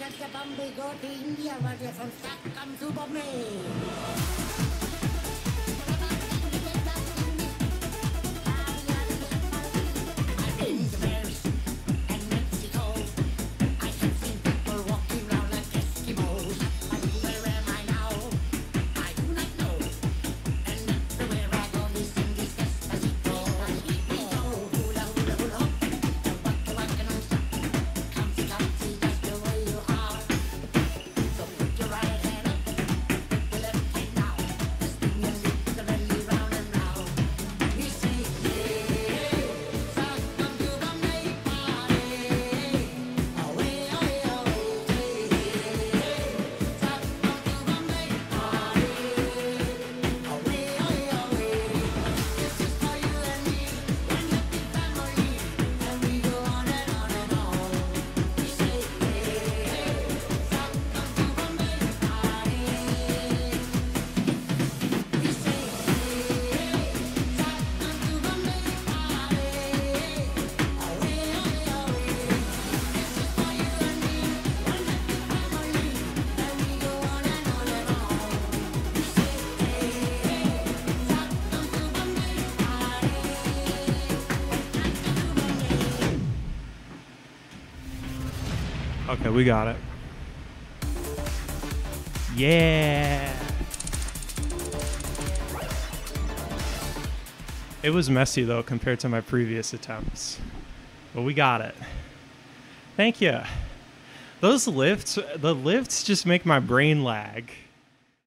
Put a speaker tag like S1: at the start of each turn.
S1: just to Bombay, go to India, while you're from Stockholm to Bombay.
S2: Okay, we got it. Yeah. It was messy though compared to my previous attempts, but we got it. Thank you. Those lifts, the lifts just make my brain lag.